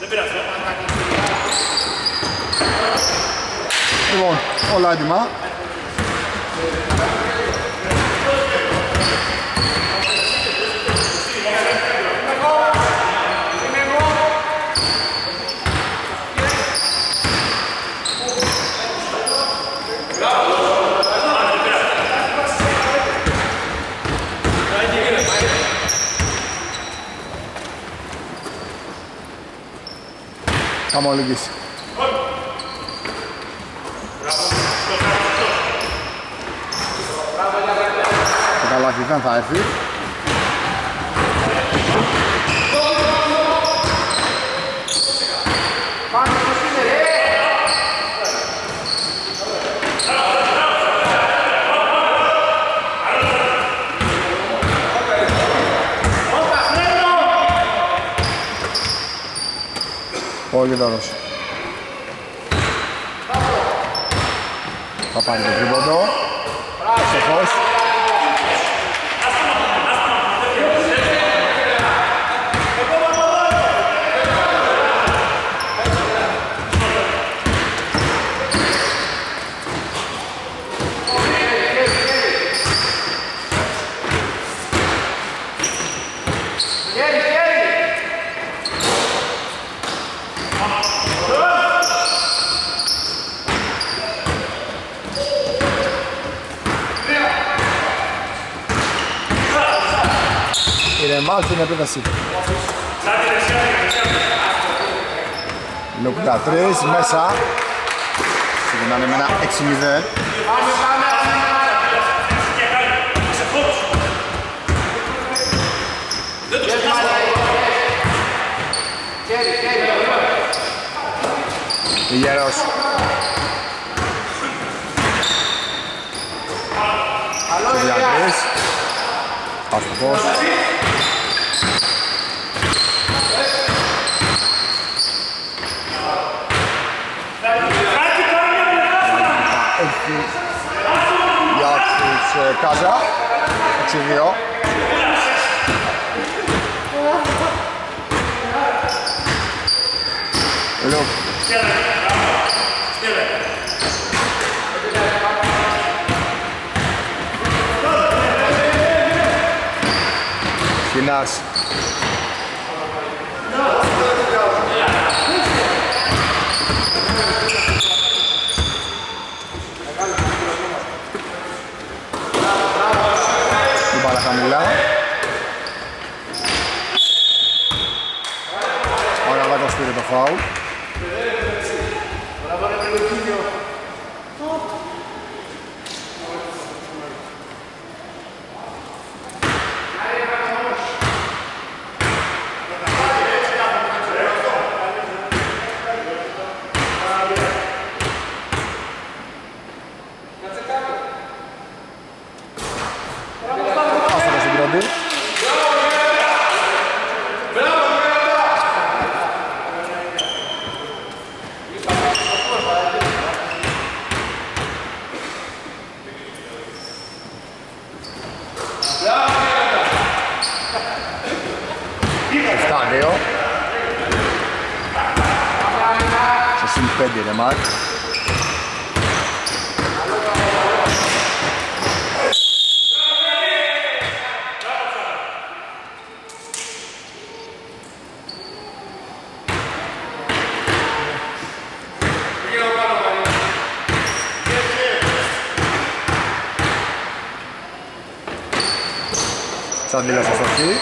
Λοιπόν, όλα έτοιμα. Καμολίγης. Το καλάθι δεν θα έρθει. Πολύ δωρός. Θα πάρει το τρίποντο. Σοφός. Ηρεμάζει την επίδαση. Λουκ 3 μέσα. Ξεκινάνε με ένα 6-0. Ιγερός. Διάκρις. Αστοχός. Για τους Κάζα 6-2. Λουκ. Σκηνάς. Την μπάλα χαμηλά. Ο Ραβάκος πήρε το φάουλ. Στο συν 5 είναι Μάρκ. Τσαντήλας στο στοχή.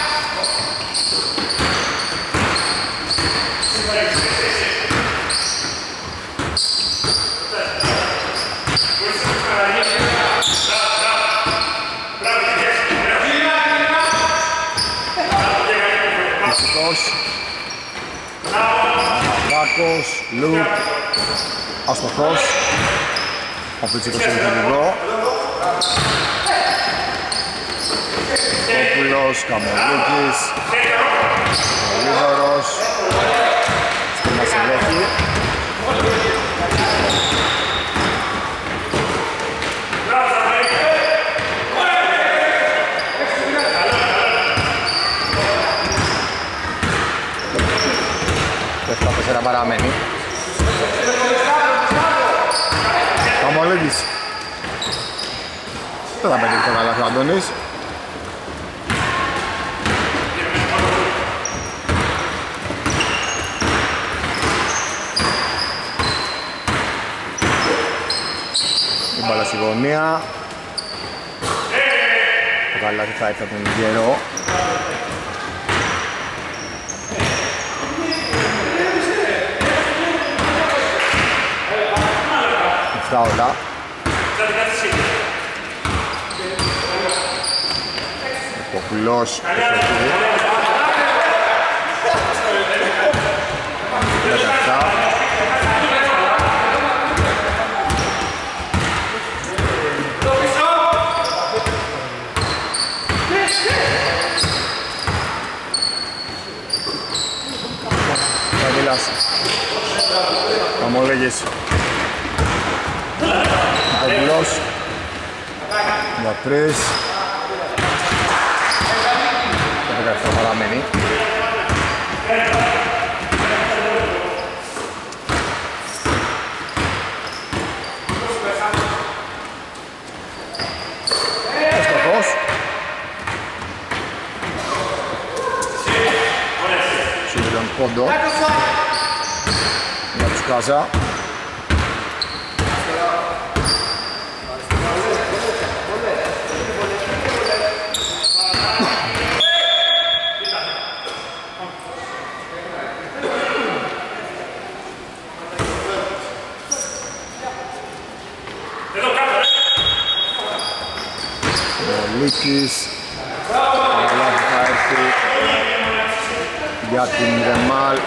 Βάκος, Λουκ, αστοχός. Ο Πιτσίκος είναι εδώ. Κόπουλος, Καμολούκης, ο Λίδωρος, στην Μασιλέχη. παραμένει. Καμολίδης. Δεν θα πετύχει το καλάθι ο Αντώνης. Η μπάλα στη γωνία. Το καλάθι θα έρθει από τον Γερό. Φάουλα. Ο Πουλός ευθετεί. 17. Καβίλας. Καμολέγης. Ο Πουλός. Για 3. Το 17 παραμένει. Ευστοχός. Σίγουρον πόντο. Για τους Κάζα. Λίκης, αλλά θα έρθει για την Ρεμάλ.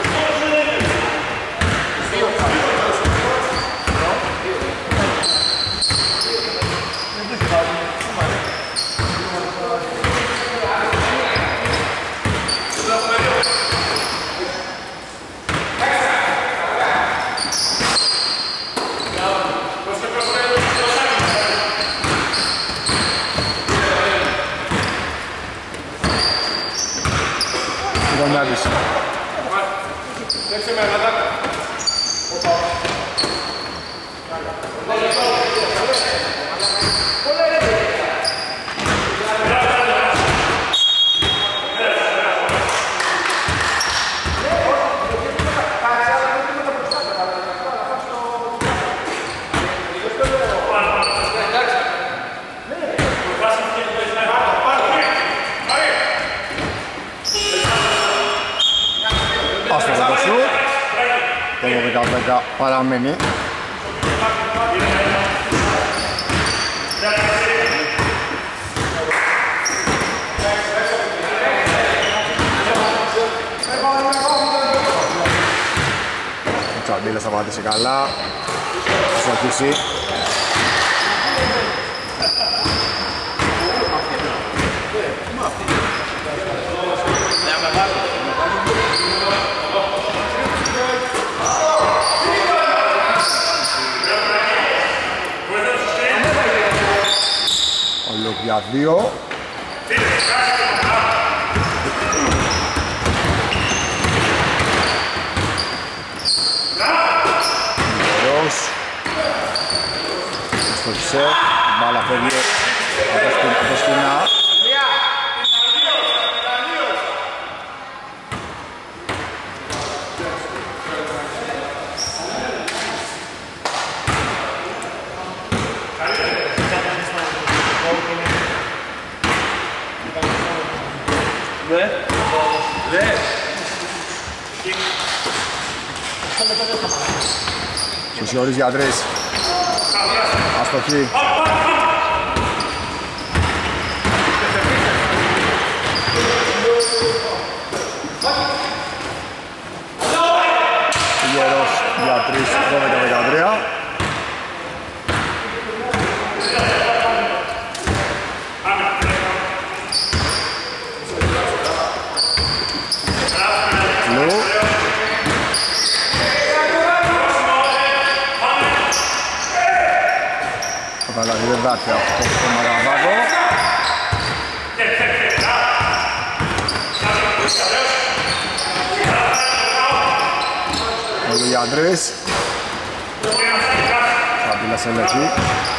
Παραμένει. Ο Τσαντήλας θα πατήσει καλά. Θα αρχίσει. Για 2. Γερός. Στοχισε. Μπάλα φεύγει από το σκηνά. Σουσιώρης για 3. Αστοχή. Γερός για 3, 12-13. Δηλαδή δεν δάτει από το Μαραβάδο. Ο για 3. Φαμπίλας ελέγχει.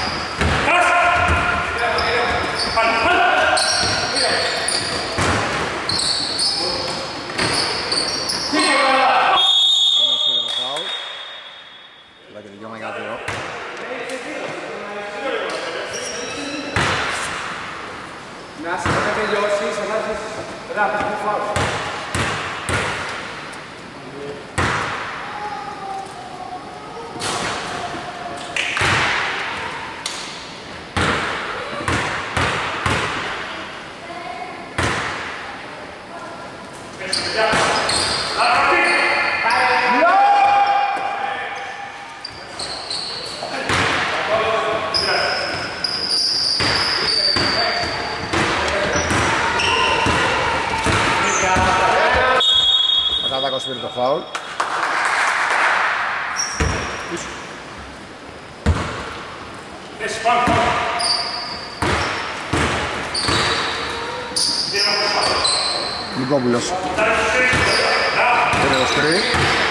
Κατάκος πήρε το φάουλ. Νικόπουλος. Πήρε το σκριν.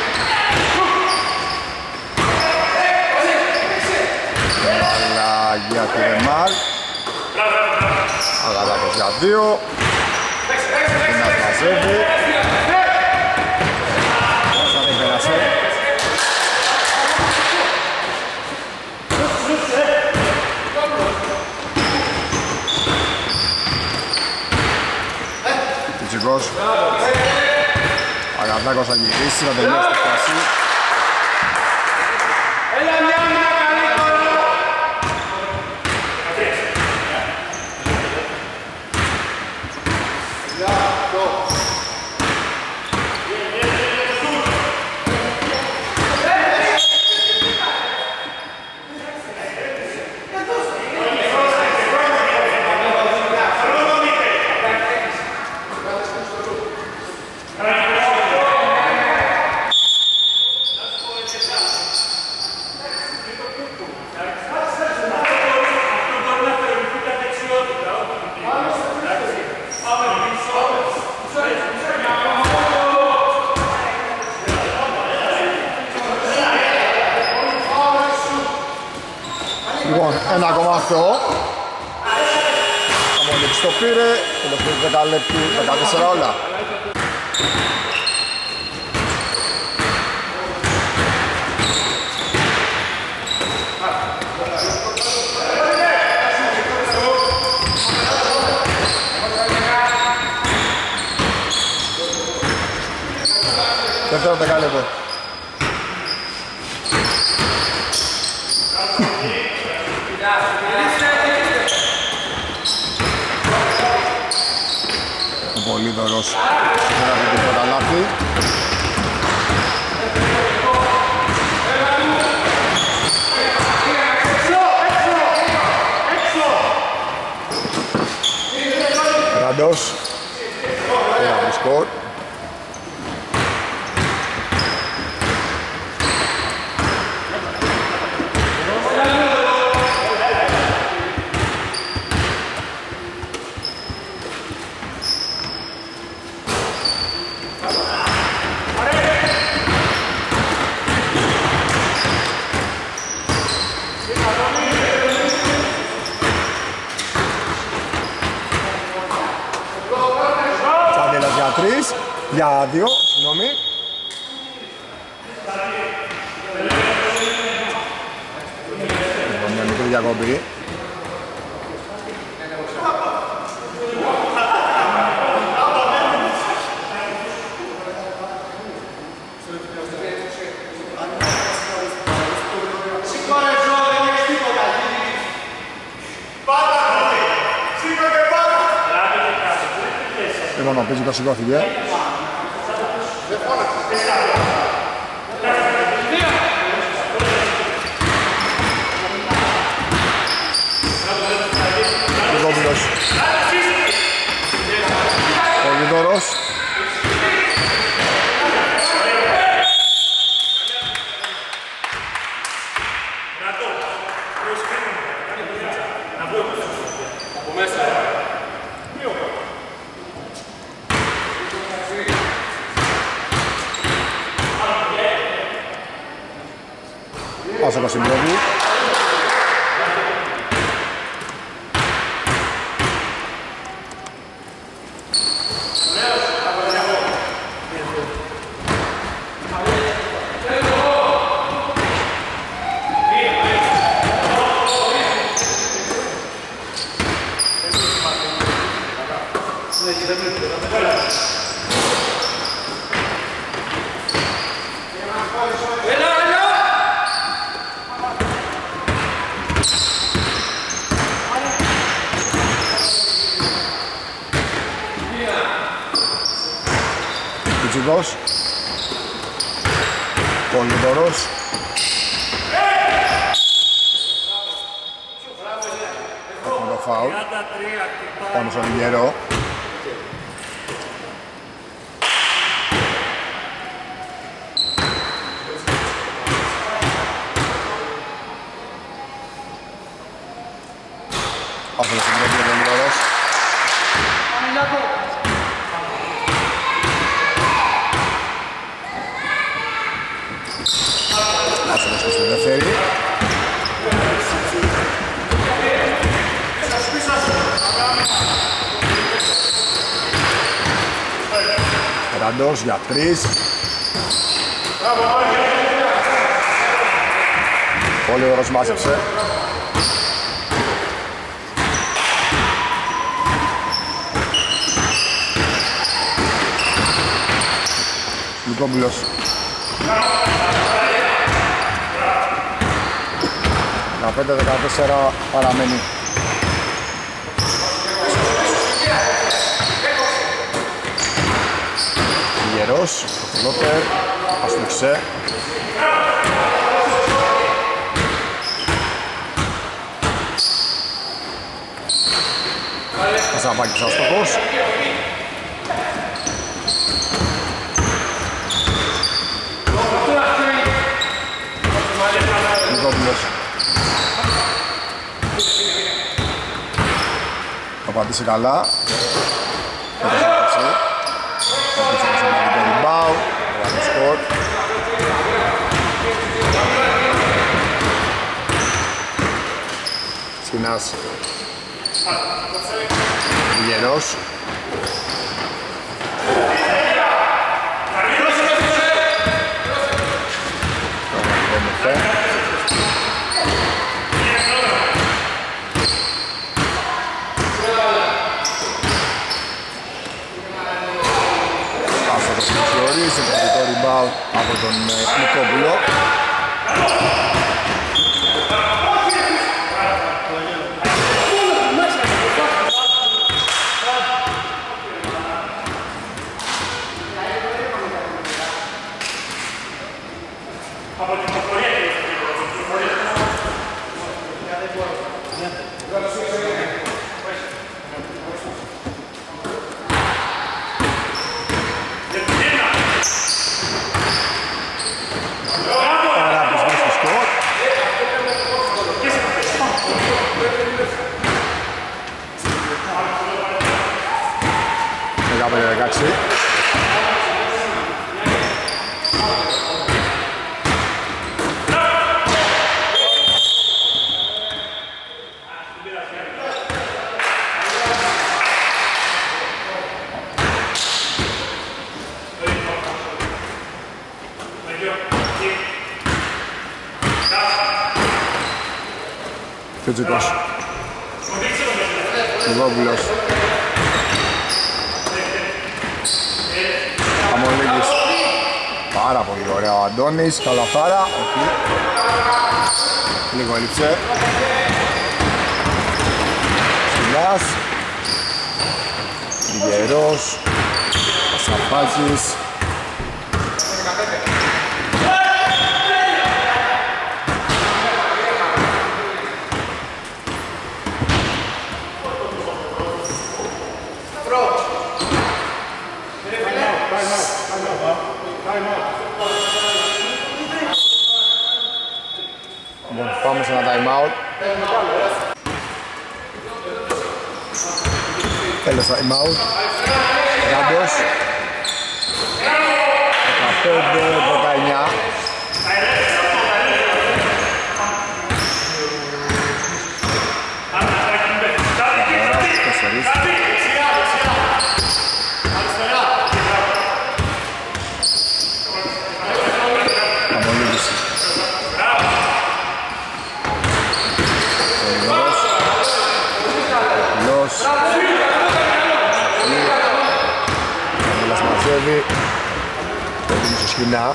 Μπάλα για τη Ρεμάλ. Αγαδάκος για 2. Είναι ατμαζεύει. Θα την πέρασε. Τσικός. Αγαδάκος θα γυρίσει, θα τελειώσει τη φάση. Λοιπόν, 1,8. Θα μολύξει το πήρε, τελευταίο 10 λεπτού, 14 όλα. Δεύτερο δεκάλεπτο. Ο Πολύδωρος δεν έχει τίποτα λάθη. Ραντός. Πέρα από σκορ. Για 2, συγγνώμη. Μια μικρή διακοπή. Λοιπόν, ο Πίζικος σηκώθηκε. Πολύδωρος. Πολύδωρος. Πάσα προς την πρώτη. Κουτσικός. Πολύδωρος. Έχουμε το φάουλ. Πάμε στον Ιγερό. Άφηνε στην πρώτη ο Πολύδωρος. Άσονος και στην δεύτερη. Ραντός για 3. Πολύ ωραίος μάζεψε. Λουκόμπουλος. Να 5-14 παραμένει. Γερός, Λότερ, αστόξε. Καζαμπάκης αστόχος. Λουκόμπουλος. Θα πατήσει καλά. Θα πατήσει το rebound. Θα το σκορ. Σκηνάς. Γερός. Σε το rebound από τον Νικόπουλο. Κουτσικός. Λιγόπουλος. Αμολίγης. Πάρα πολύ ωραία ο Αντώνης. Καλαφάρα. Όχι. Λίγο έλειψε. Σκυλάς. Λιγερός. Σαφάζης. Πάμε σε ένα time out. Τέλος time out. Ράντος. 15-19. μαζεύει. Έτοιμη στο σκηνά.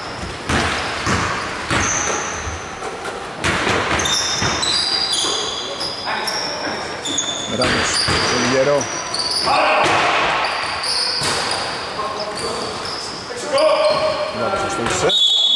Μετάνος, πολύ γερό. Να το σωστούσε.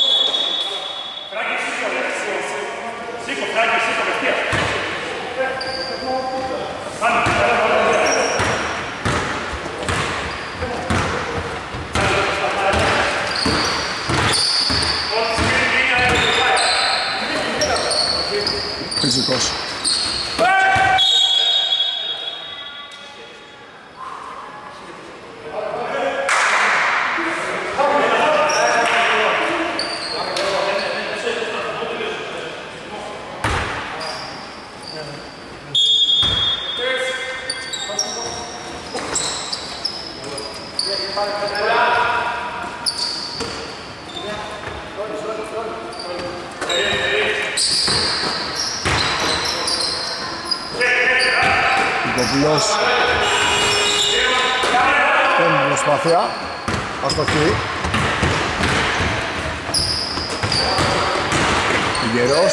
Φυσικός. Κοπούλος. Πέμπτη προσπάθεια. Αστοχή. Γερός.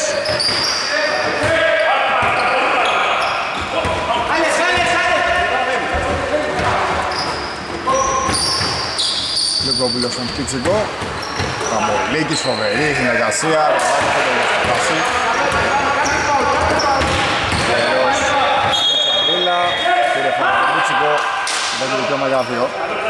Λουκόπουλος στον Κίτσικο. Καμολίκης, φοβερή συνεργασία. Γερός. Τσαβρίλα. Πήρε φάουλ τον Κίτσικο. Δεν το δικαίωμα για δύο.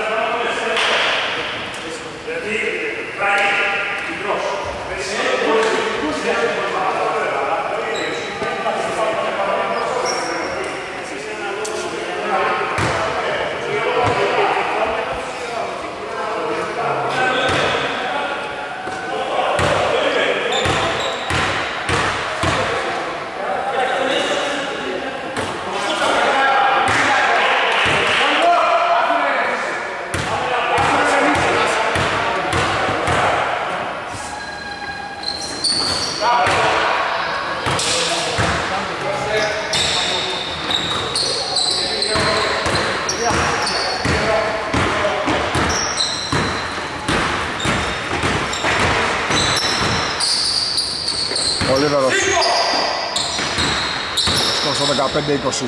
Ολίβερος στο 15-20.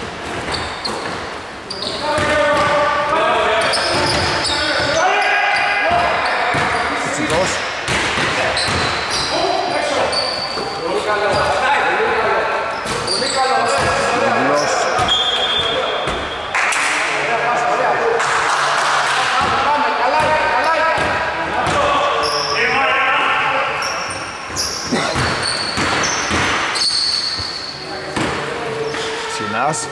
Τσικός. Συνάς.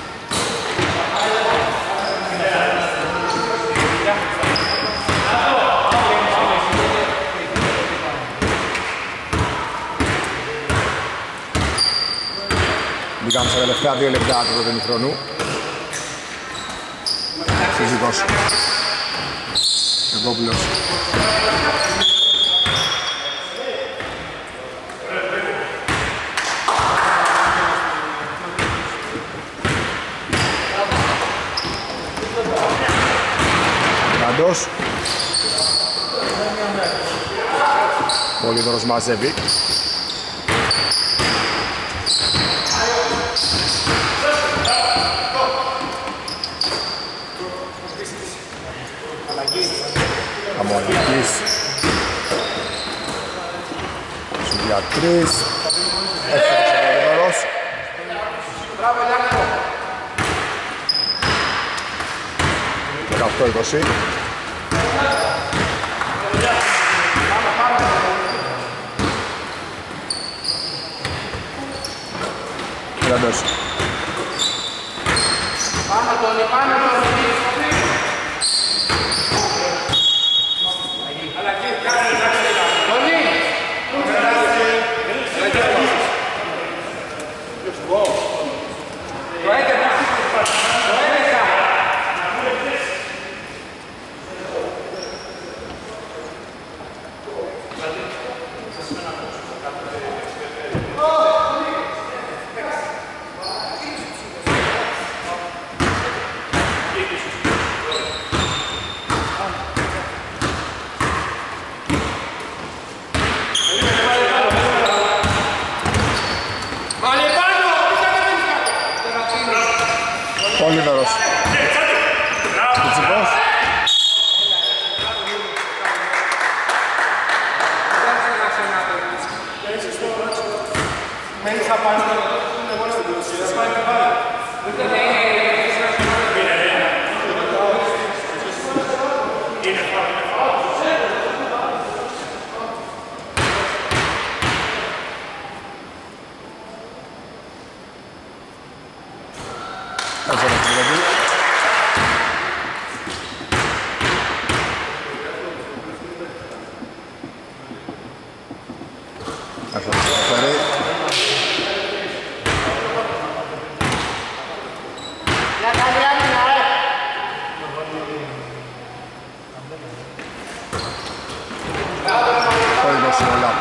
Μπήκαμε στα τελευταία 2 λεπτά του πρώτου χρόνου. Φυσικός. Εγκόπουλος. Καντός. Πολύδωρος μαζεύει. Αμολικής. Σου για 3. Έφερε ο Πολύδωρος. 18-20. Καντός. Πάμε τον.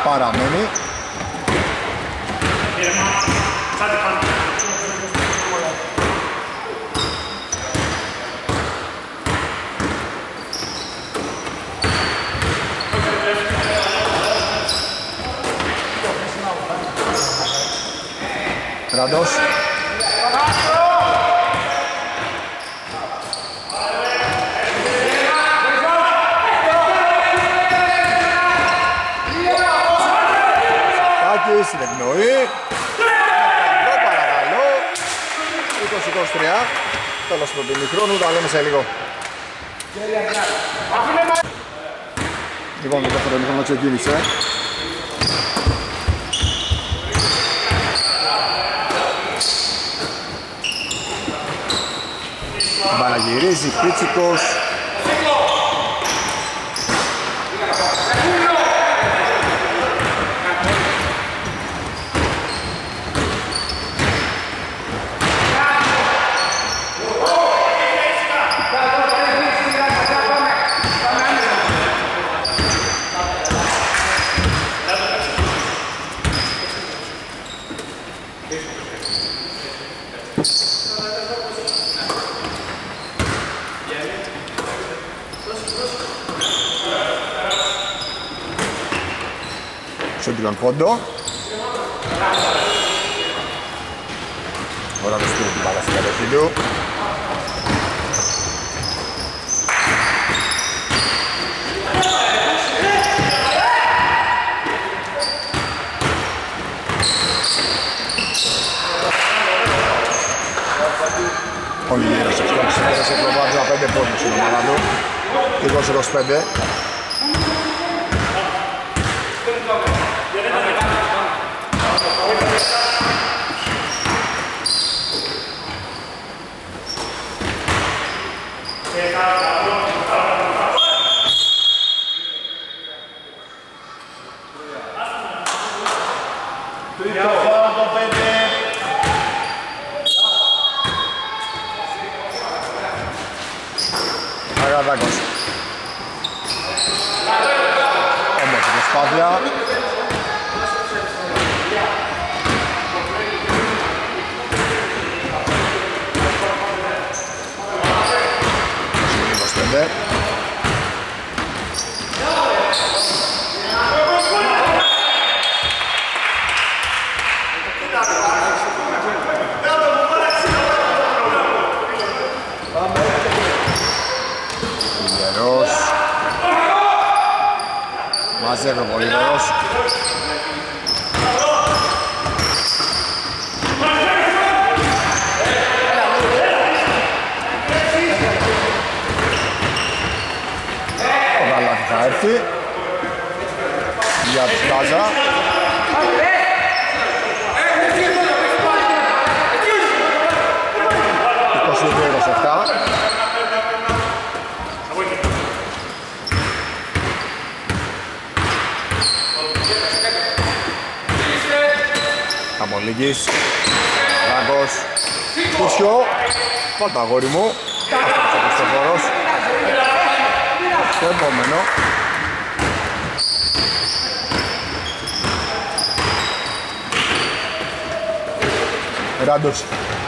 παραμένει. Ραντός. Σακάκης, στην εκπνοή. Παρακαλώ. 20-23. Τέλος του ημιχρόνου, τα λέμε σε λίγο. Λοιπόν, το δεύτερο ημιχρόνο ξεκίνησε. Μπαλαγυρίζει, Πίτσικος. Στον πόντο. Ωραία, το στείλει την μπάλα στην κατοχή του. Ο Λιέρος εξπέρασε το βάζα 5 πόντους στην ομάδα του. 20-25. Αγαδάκος. Όμως η προσπάθεια. Λιερός. Μαζεύει ο Λιερός. Ο Γαλάτη θα έρθει για τους Τάζα. Καμολίγης, Ράγκος, Κουσιό, πάντα αγόρι μου, άστρεψε ο Χριστοφόρος. Το επόμενο. Ράντος.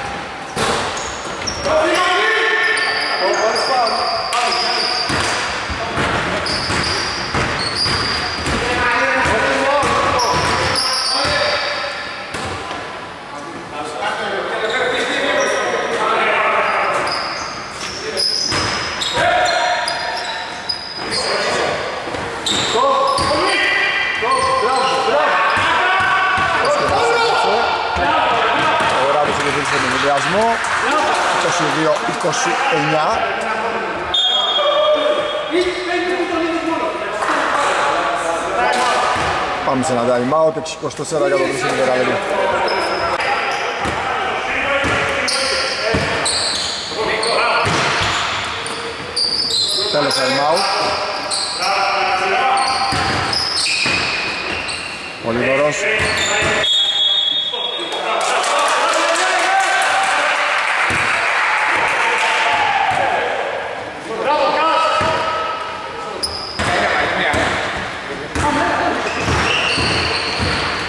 Στον εμβολιασμό 22-29. Πάμε σε ένα time out, 24 για το τρίσιμο δεκαλέπτο. Τέλος time out. Πολύδωρος.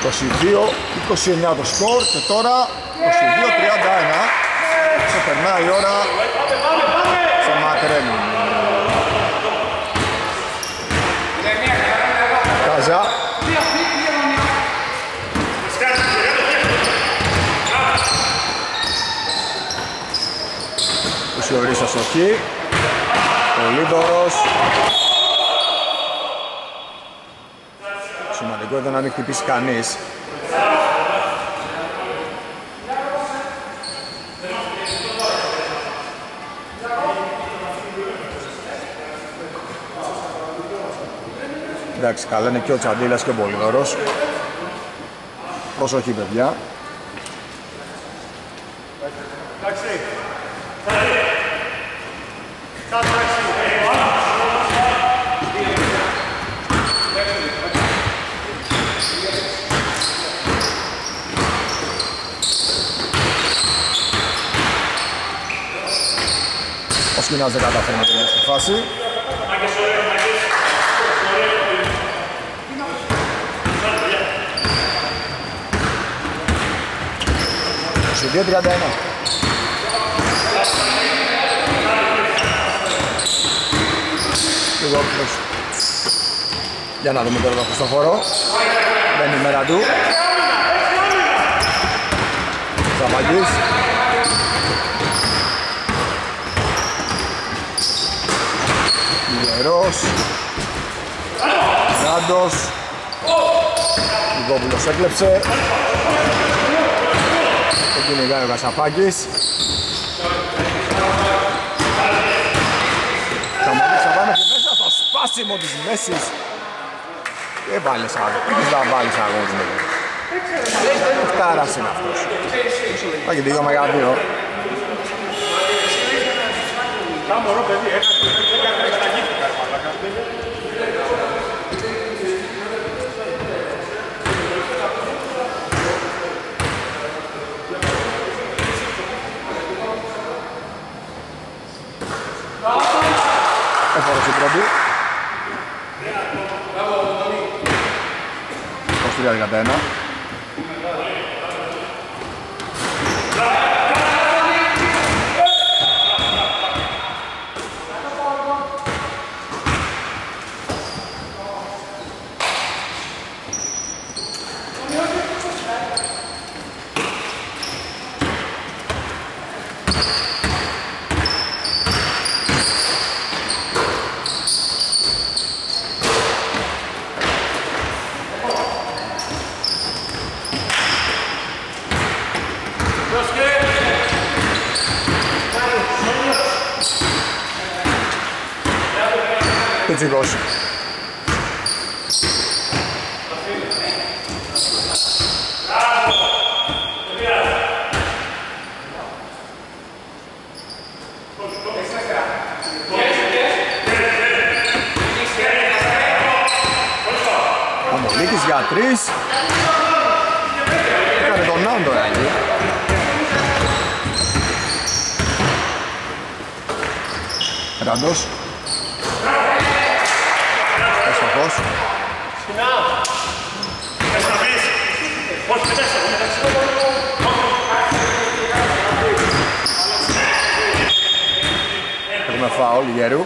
22-29 το σκορ και τώρα 22-31. Ξεπερνάει η ώρα σε Μακρέλη. Κάζα. Ουσιορίστα σοχή. Πολύδωρος. Σημαντικό εδώ να μην χτυπήσει κανείς. Εντάξει, καλά είναι και ο Τσαντήλας και ο Πολύδωρος. Προσοχή, παιδιά. Ο Σκινάς δεν καταφέρει να τελειώσει τη φάση. Στο 2-31. Για να δούμε τώρα το Χριστόφορο. Μπαίνει η μέρα του. Ζαβαγής. Ιερός. Ράντος. Λιγόπουλος έκλεψε. Το κυνηγάει ο Κασαπάκης. Θα πάμε μέσα στο σπάσιμο της μέσης. Και βάλεις αγώνα. Τι θα βάλεις αγώνα. Φτάρας είναι αυτός. Θα και τελειώμα για δύο. Μωρό παιδί, έκανε καταγγείληκα. Έφορος η πρώτη. 23-31. Πιτσικός. Αμολίκης για τρεις. Έκανε τον Νάντο εκεί. Ράντος. Αστοχός. Έχουμε φάουλ Γερού.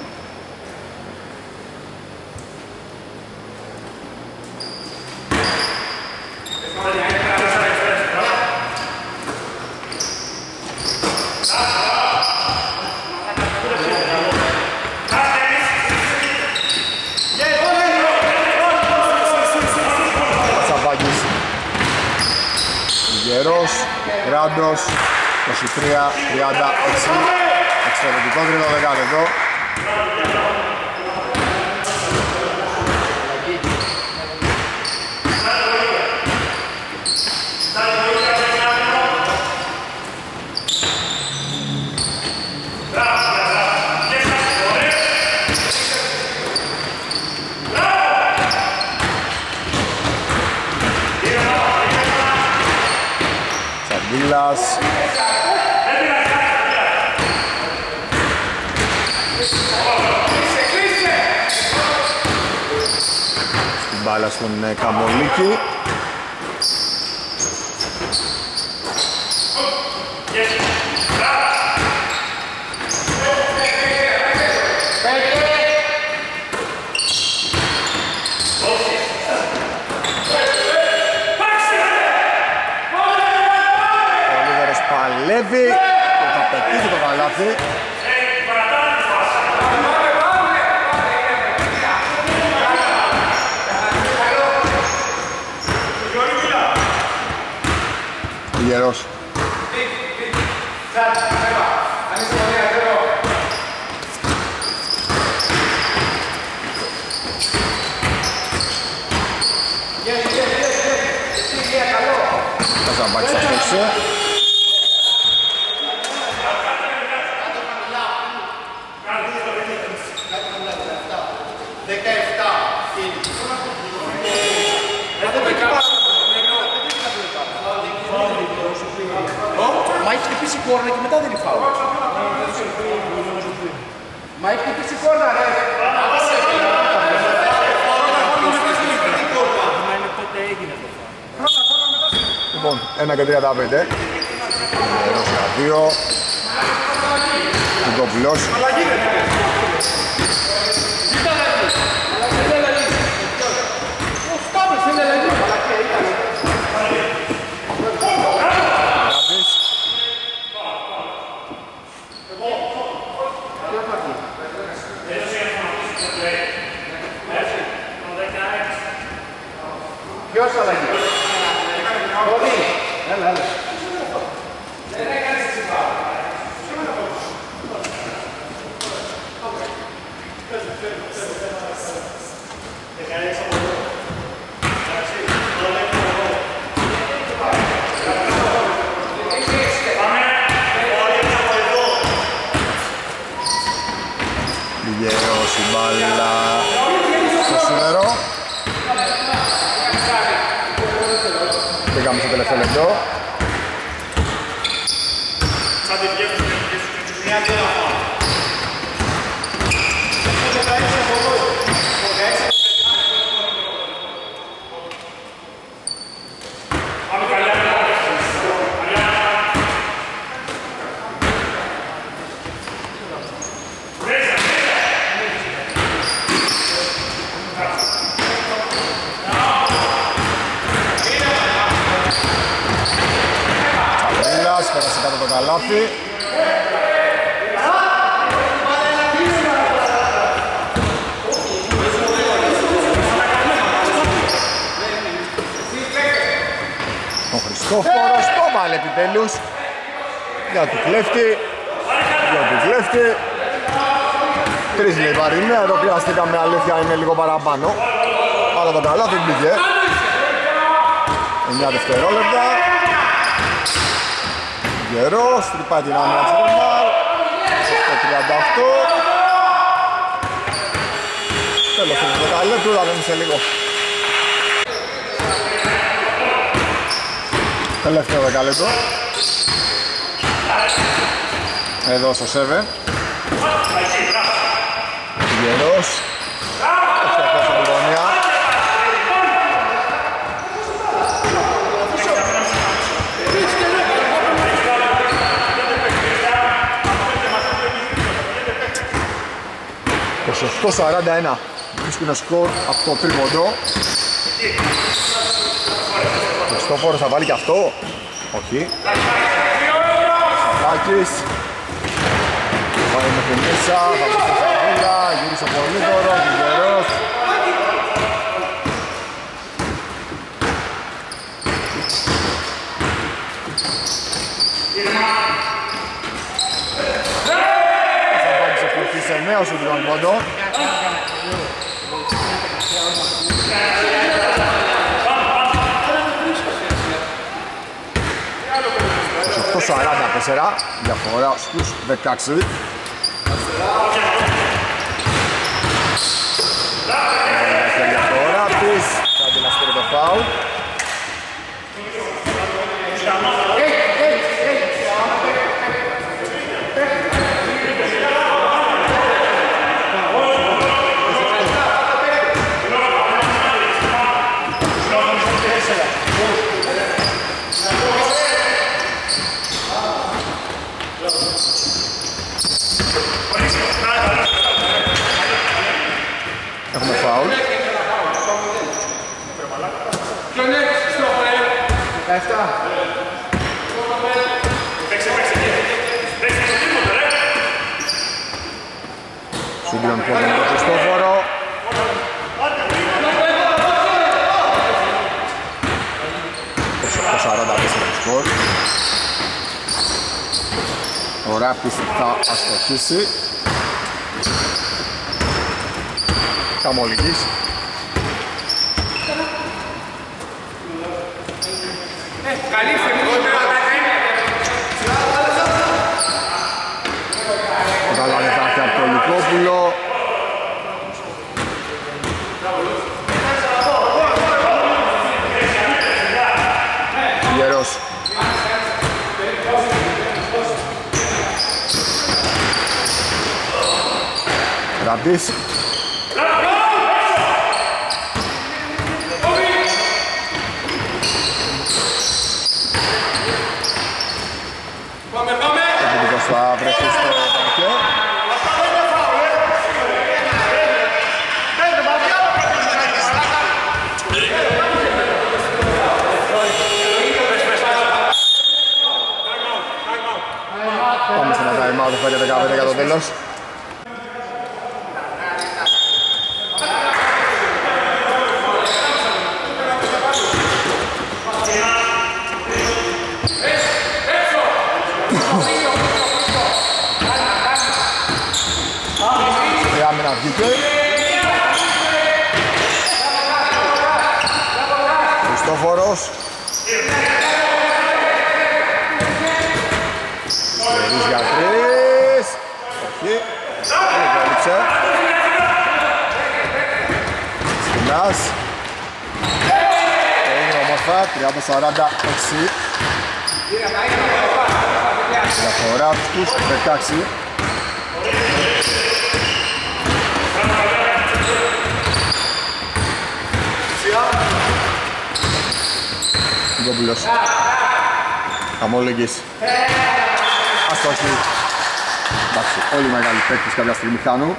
Ράντος, 23-36, εξαιρετικό τρίτο δεκάλεπτο. Τσαντήλας. Στην μπάλα στον Καμολίκη. Παλεύει και θα πετύχει το καλάθι. Γερός. Καζαμπάκης θα παίξει. Μα έχει χτυπήσει κόρνα και μετά δεν είναι φάουλ. Μα έχει χτυπήσει κόρνα, ρε. Λοιπόν, 1:35. Γερός για 2. Κουντόπουλος. Ποιος αλλαγή. Πολύ. Έλα, έλα. Γερός η μπάλα στο σίδερο. Πήγαμε στο τελευταίο λεπτό. Πέρασε κάτω το καλάθι. Ο Χριστόφορος το βάλε επιτέλους. Για του κλέφτη. Για του κλέφτη. 3 λιβάρι είναι. Εδώ πιάστηκαμε, αλήθεια είναι λίγο παραπάνω. Αλλά το καλάθι μπήκε. 9 δευτερόλεπτα. Γερός, τρυπάει την άμυνα της Ρεμάλ. Στο 38. Τέλος του δεκαλέπτου, θα δούμε σε λίγο. Τελευταίο δεκαλέπτο. Εδώ στο 7. Γερός. Ευτυχώς στην γωνία. Το 41 βρίσκει σκορ από το τρίποντο. Ο Χριστόφορος θα βάλει και αυτό. Όχι. Σαβάκης. Πάει μέχρι μέσα, θα βγει στο Σαβούλα, γύρισε πολύ δώρο, Γερός. Σαβάκης ευτυχήσε νέο σου τον πόντο. Το 44, διαφορά στους 16. Έβαλε τα διαφορά της, κάτι να στείλει το φάουλ. Έχουμε φάουλ. 17. Σύγκρον πόδι με τον Χριστόφορο. Το 44 σκορ. Ο Ράπτης θα αστοχίσει. Καμολικής. Καλή Ο Γαλάνη θα έρθει από το Λυκόπουλο. Γερός. Ραπτής. Επιθετικός θα βρεθεί στο παρκέ. Πάμε σε ένα time out, φέρει 15 για το τέλος. Η άμυνα βγήκε. Χριστόφορος. Στερείς για τρεις. Όχι. Δεν κάλυψε. Σκηνάς. Είναι όμορφα. 30-46. Διαφορά τους 16. Γκόμπουλος. Καμόλεγγης. Αστοχή. Εντάξει, όλοι οι μεγάλοι παίκτες κάποια στιγμή χάνουν.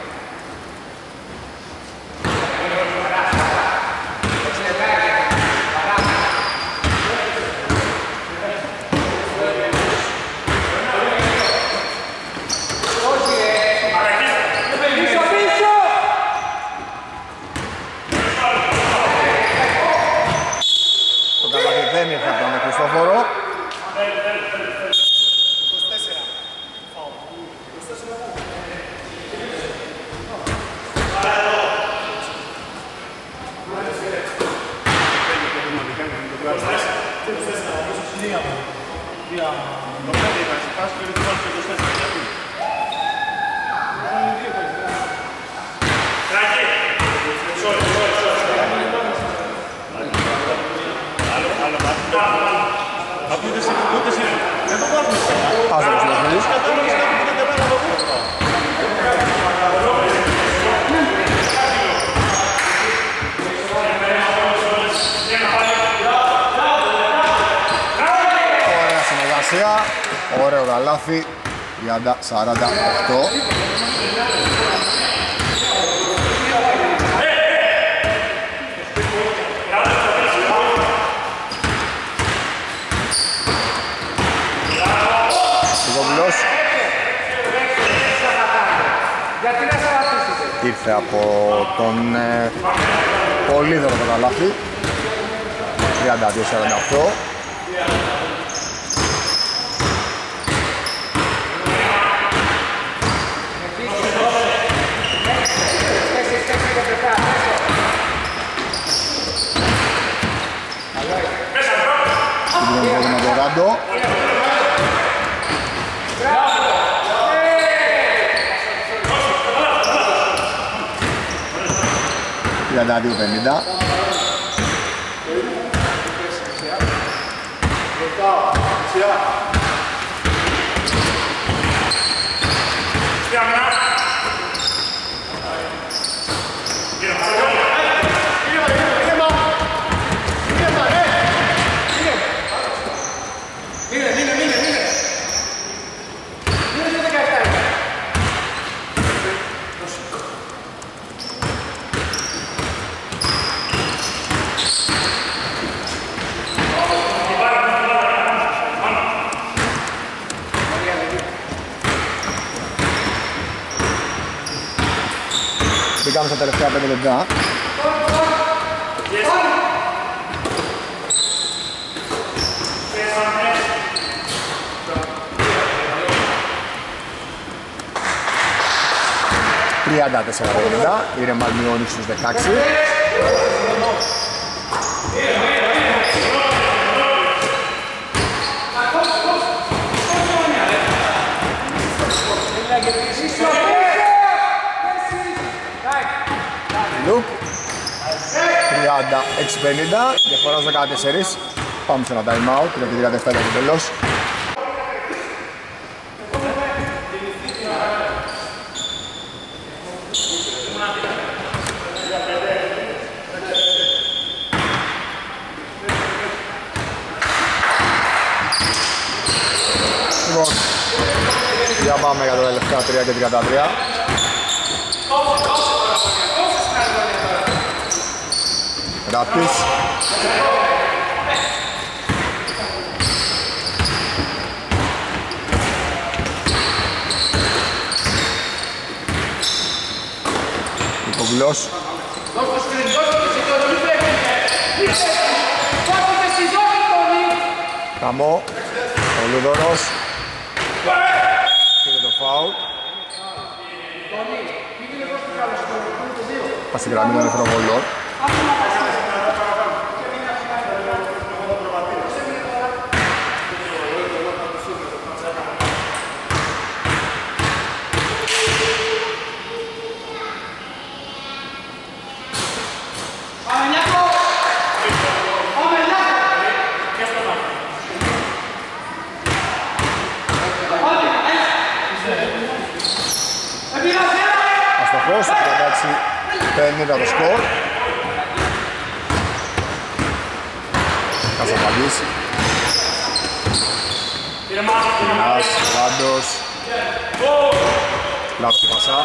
Δεν ήρθε από τον Χριστόφορο. Ωραία συνεργασία, ωραίο γαλάθι, 30-48. Ήρθε από τον Πολύδωρο το καλάθι. 32-48. Στην τον Ράντο. Για 2-50. Μπήκαμε στα τελευταία 5 λεπτά. Η Ρεμάλ μειώνει στους 16. Λουκ 36-50, διαφορά 14. Πάμε σε ένα time out, 37 για το τέλος. Για πάμε για το τελευταία 3 και 33. Ράπτης. Νικογλός. Καμό. Ο Λουδωρός. Πήρε το φάουλ. Πας στην γραμμή των ελευθεροβολών. Αστοχός, 36-50 το σκορ. Κασαπαλής. Πινάς, Ράντος. Λάθος του Πασά.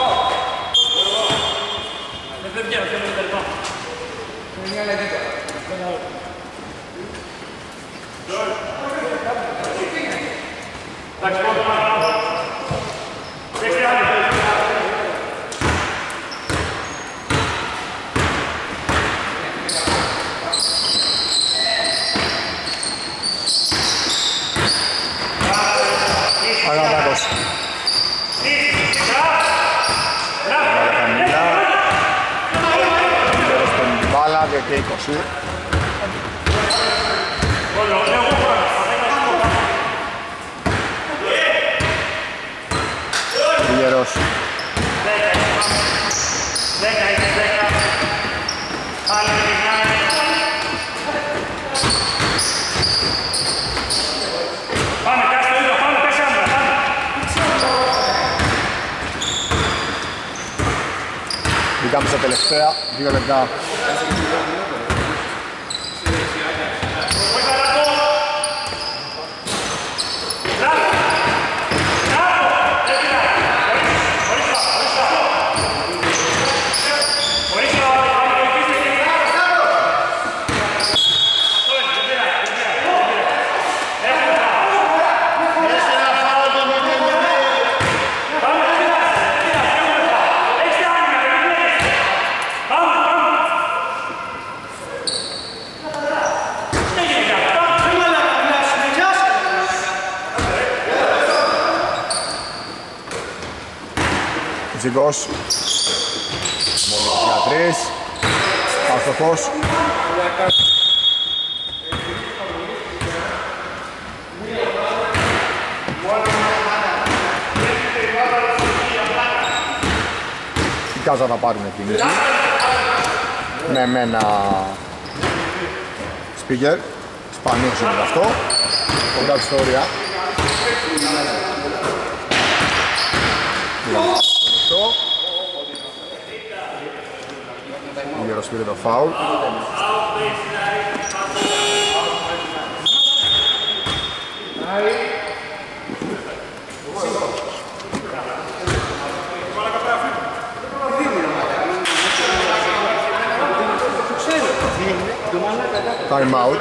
Αγαπάκος. Λίτερος τον μπάλα, 2-20. Λίτερος. Μπήκαμε στα τελευταία 2 λεπτά. Ζυγκός. Μόλις για 3. Αστοχός. Οι Κάζα θα πάρουν κίνηση. Με ένα speaker. Σπανίος είναι αυτό. Κοντά της ιστορία. Γέρος πήρε το φάουλ. Time out.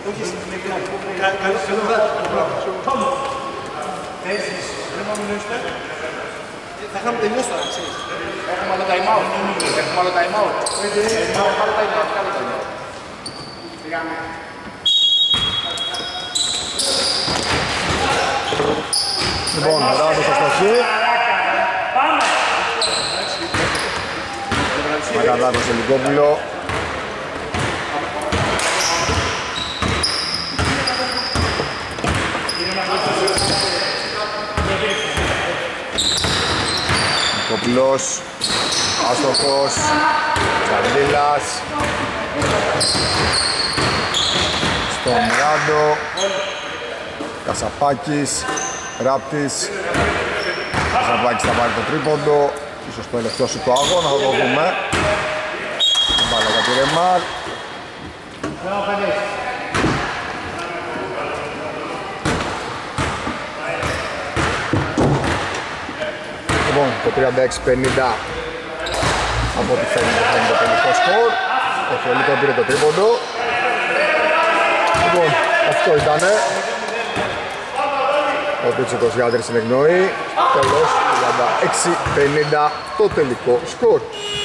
Θα είχαμε τελειώσει τώρα, ξέρεις. Έχουμε άλλο time out. Έχουμε άλλο time out. Άλλο time out, άλλο time out. Πήγαμε. Λοιπόν, Ράδος στο στοχή. Μακαδάκος στο Λυκόπουλο. Λυκόπουλος. Άστοχος. Καρδίλας. Στον Ράντο. Κασαπάκης. Ράπτης. Κασαπάκης θα πάρει το τρίποντο. Ίσως το τελευταίο σου του αγώνα, θα το δούμε. Μπάλα για τη Ρεμάρ. Λοιπόν, το 36-50 από ό,τι φαίνεται θα είναι το τελικό σκορ. Ο Φελίτο πήρε το τρίποντο. Λοιπόν, αυτό ήτανε. Ο Πίτσικος Γιάννης συνεγνώει. Τέλος, 36-50 το τελικό σκορ.